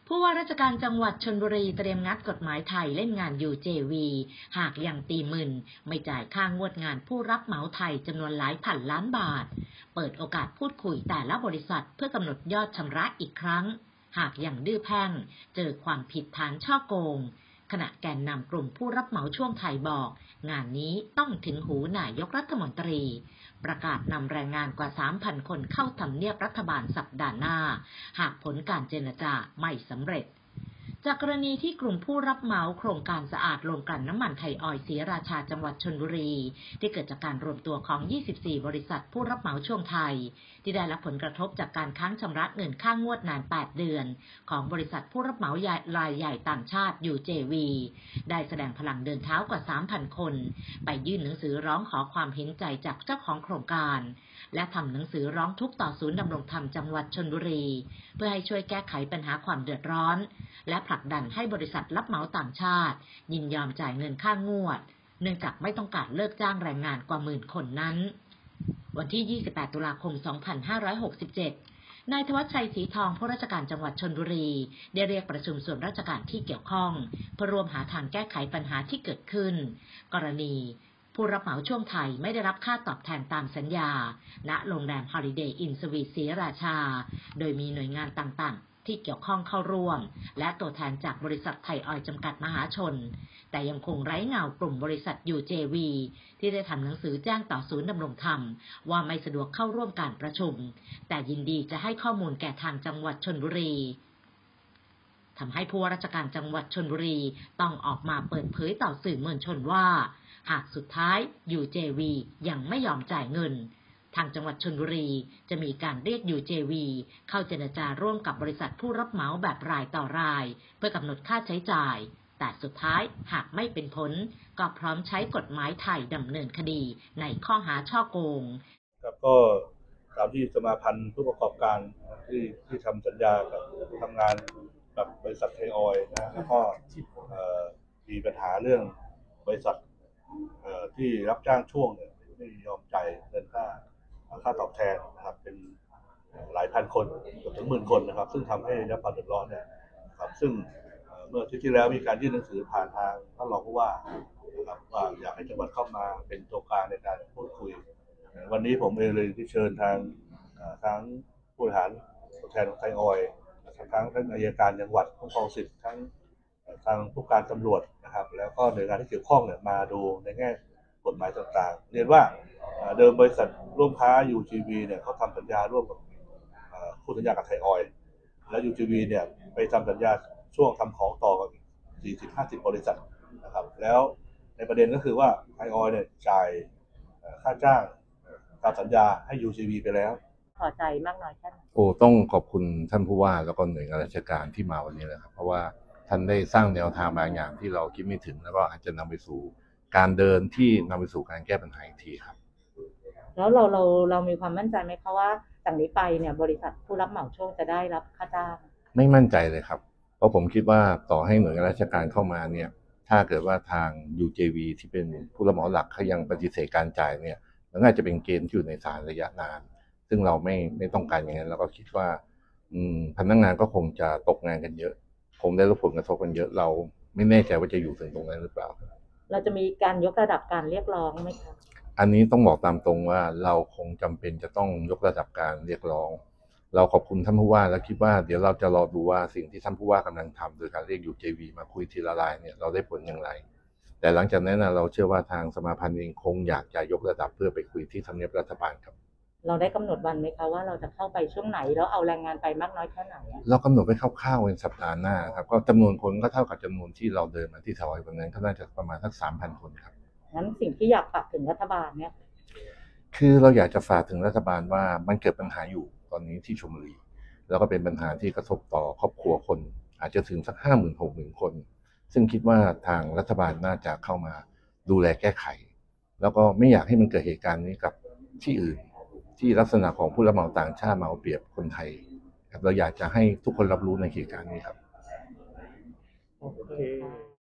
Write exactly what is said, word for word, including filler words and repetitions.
ผู้ว่าราชการจังหวัดชลบุรีเตรียมงัดกฎหมายไทยเล่นงาน ยู เจ วี หากยังตีมึนไม่จ่ายค่างวดงานผู้รับเหมาไทยจำนวนหลายพันล้านบาทเปิดโอกาสพูดคุยแต่ละบริษัทเพื่อกำหนดยอดชำระอีกครั้งหากยังดื้อแพ่งเจอความผิดฐานฉ้อโกงขณะแกนนำกลุ่มผู้รับเหมาช่วงไทยบอกงานนี้ต้องถึงหูนายกรัฐมนตรีประกาศนำแรงงานกว่า สามพัน คนเข้าทำเนียบรัฐบาลสัปดาห์หน้าหากผลการเจรจาไม่สำเร็จจากกรณีที่กลุ่มผู้รับเหมาโครงการสะอาดโรงกลั่นน้ำมันไทยออยล์ศรีราชาจังหวัดชลบุรีที่เกิดจากการรวมตัวของ ยี่สิบสี่ บริษัทผู้รับเหมาช่วงไทยที่ได้รับผลกระทบจากการค้างชำระเงินค่างวดนาน แปด เดือนของบริษัทผู้รับเหมารายใหญ่ต่างชาติ ยู เจ วี ได้แสดงพลังเดินเท้ากว่า สามพัน คนไปยื่นหนังสือร้องขอความเห็นใจจากเจ้าของโครงการและทำหนังสือร้องทุกข์ต่อศูนย์ดำรงธรรมจังหวัดชลบุรีเพื่อให้ช่วยแก้ไขปัญหาความเดือดร้อนและผลักดันให้บริษัทรับเหมาต่างชาติยินยอมจ่ายเงินค่างวดเนื่องจากไม่ต้องการเลิกจ้างแรงงานกว่าหมื่นคนนั้นวันที่ ยี่สิบแปด ตุลาคม สองพันห้าร้อยหกสิบเจ็ด นายธวัชชัยศรีทองผู้ราชการจังหวัดชลบุรีได้เรียกประชุมส่วนราชการที่เกี่ยวข้องเพื่อร่วมหาทางแก้ไขปัญหาที่เกิดขึ้นกรณีผู้รับเหมาช่วงไทยไม่ได้รับค่าตอบแทนตามสัญญาณโรงแรม Holiday Inn Suites ศรีราชาโดยมีหน่วยงานต่างๆที่เกี่ยวข้องเข้าร่วมและตัวแทนจากบริษัทไทยออยล์จำกัดมหาชนแต่ยังคงไร้เงากลุ่มบริษัท ยู เจ วี ที่ได้ทำหนังสือแจ้งต่อศูนย์ดำรงธรรมว่าไม่สะดวกเข้าร่วมการประชุมแต่ยินดีจะให้ข้อมูลแก่ทางจังหวัดชลบุรีทำให้ผู้ว่าราชการจังหวัดชลบุรีต้องออกมาเปิดเผยต่อสื่อมวลชนว่าหากสุดท้าย ยู เจ วี ยังไม่ยอมจ่ายเงินทางจังหวัดชลบุรีจะมีการเรียก ยู เจ วี เข้าเจรจาร่วมกับบริษัทผู้รับเหมาแบบรายต่อรายเพื่อกำหนดค่าใช้จ่ายแต่สุดท้ายหากไม่เป็นผลก็พร้อมใช้กฎหมายไทยดำเนินคดีในข้อหาฉ้อโกงครับก็ตามที่สมาพันธ์ผู้ประกอบการที่ที่ทำสัญญากับทำงานกับบริษัทไทยออยล์นะแล้วก็มีปัญหาเรื่องบริษัทที่รับจ้างช่วงเนี่ยไม่ยอมจ่ายเงินค่าค่าตอบแทนนะครับเป็นหลายพันคนเกือบถึงหมื่นคนนะครับซึ่งทำให้ได้รับความเดือดร้อนเนี่ยครับซึ่งเมื่อที่ที่แล้วมีการยื่นหนังสือผ่านทางท่านรองผู้ว่านะครับว่าอยากให้จังหวัดเข้ามาเป็นตัวกลางในการพูดคุยวันนี้ผมเองเลยที่เชิญทางทั้งผู้บริหารตัวแทนของไทยออยล์ทั้งทั้งอัยการจังหวัดคุ้มครองสิทธิ์ทั้งทางผู้การตำรวจนะครับแล้วก็หน่วยงานที่เกี่ยวข้องเนี่ยมาดูในแง่กฎหมายต่างๆเรียนว่าเดิมบริษัทร่วมค้า ยู จี วี เนี่ยเขาทำสัญญาร่วมกับคู่สัญญากับไทยออยล์และ ยู จี วี เนี่ยไปทำสัญญาช่วงทำของต่อกับ สี่สิบ ห้าสิบ บริษัทนะครับแล้วในประเด็นก็คือว่าไทยออยล์เนี่ยจ่ายค่าจ้างตามสัญญาให้ ยู จี วี ไปแล้วพอใจมากน้อยแค่ไหนโอ้ต้องขอบคุณท่านผู้ว่าแล้วก็หน่วยงานราชการที่มาวันนี้เลยครับเพราะว่าท่านได้สร้างแนวทางบางอย่างที่เราคิดไม่ถึงแล้วก็อาจจะนำไปสู่การเดินที่นำไปสู่การแก้ปัญหาอีกทีครับแล้วเราเราเรามีความมั่นใจไหมคะว่าจากนี้ไปเนี่ยบริษัทผู้รับเหมาช่วงจะได้รับค่าจ้างไม่มั่นใจเลยครับเพราะผมคิดว่าต่อให้หน่วยงานราชการเข้ามาเนี่ยถ้าเกิดว่าทาง ยู เจ วี ที่เป็นผู้รับเหมาหลักเขายังปฏิเสธการจ่ายเนี่ยมันอาจจะเป็นเกณฑ์ที่อยู่ในศาลระยะนานซึ่งเราไม่ไม่ต้องการอย่างนั้นแล้วก็คิดว่าพนักงานก็คงจะตกงานกันเยอะคงได้รับผลกระทบกันเยอะเราไม่แน่ใจว่าจะอยู่ถึงตรงนั้นหรือเปล่าเราจะมีการยกระดับการเรียกร้องไหมคะอันนี้ต้องบอกตามตรงว่าเราคงจำเป็นจะต้องยกระดับการเรียกร้องเราขอบคุณท่านผู้ว่าและคิดว่าเดี๋ยวเราจะรอดูว่าสิ่งที่ท่านผู้ว่ากำลังทำโดยการเรียก ยู เจ วี มาคุยทีละรายเนี่ยเราได้ผลอย่างไรแต่หลังจากนั้นนะเราเชื่อว่าทางสมาพันธ์เองคงอยากจะยกระดับเพื่อไปคุยที่ทำเนียบรัฐบาลครับเราได้กำหนดวันไหมคะว่าเราจะเข้าไปช่วงไหนแล้วเอาแรงงานไปมากน้อยแค่ไหนเรากำหนดไว้คร่าวๆในสัปดาห์หน้าครับก็จำนวนคนก็เท่ากับจำนวนที่เราเดินมาที่ไทยออยล์วันนั้นก็น่าจะประมาณสัก สามพัน คนครับงั้นสิ่งที่อยากฝากถึงรัฐบาลเนี่ยคือเราอยากจะฝากถึงรัฐบาลว่ามันเกิดปัญหาอยู่ตอนนี้ที่ชลบุรีแล้วก็เป็นปัญหาที่กระทบต่อครอบครัวคนอาจจะถึงสัก ห้าหมื่น หกหมื่น คนซึ่งคิดว่าทางรัฐบาลน่าจะเข้ามาดูแลแก้ไขแล้วก็ไม่อยากให้มันเกิดเหตุการณ์นี้กับที่อื่นที่ลักษณะของผู้รับเหมาต่างชาติมาเอาเปรียบคนไทยครับเราอยากจะให้ทุกคนรับรู้ในเหตุการณ์นี้ครับโอเค